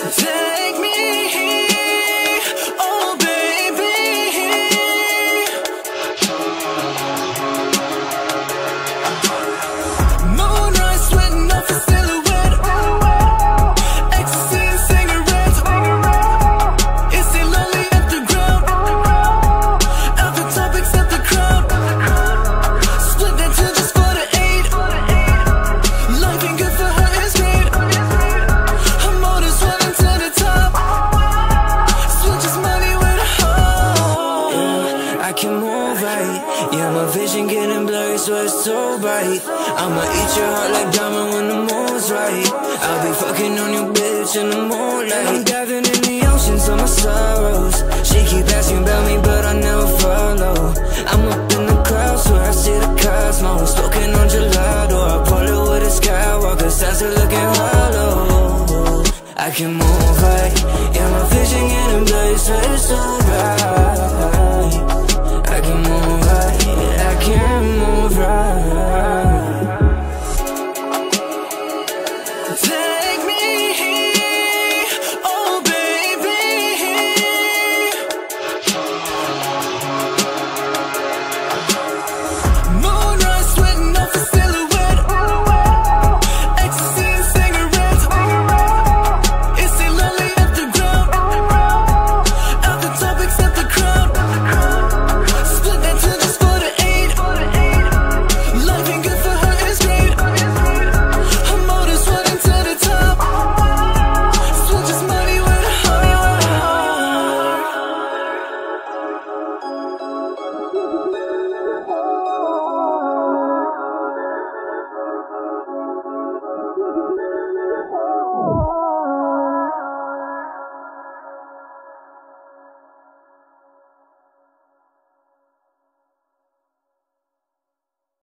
Take me, oh baby. Moonrise sweating off a silhouette. Ecstasy and cigarettes. It's still lonely at the ground. Other topics at the crowd. Split that till just for the 8. Life ain't good for her, it's great. Her motor's running to the top. Switch his money with a hoe. Yeah, I can move right. Yeah, my vision getting blurry, so it's so bright. I'ma eat your heart like diamond when the moon's right. I'll be fucking on you, bitch, in the moonlight. I'm diving in the oceans of my sorrows. She keep asking about me, but I never follow. I'm up in the clouds where I see the cosmos. Smoking on gelato, I pull it with a Skywalker. Stars are looking hollow. I can move right. Yeah, my vision getting blurry, so it's so bright. I can move right. I can move right. Take me, oh baby. Moonrise sweating off a silhouette. Ecstasy and cigarettes. It's still lonely at the ground. Other topics at the crowd. Split that till just for the 8. Life ain't good for her, it's great. Her motor's running to the top. Switch his money with a hoe.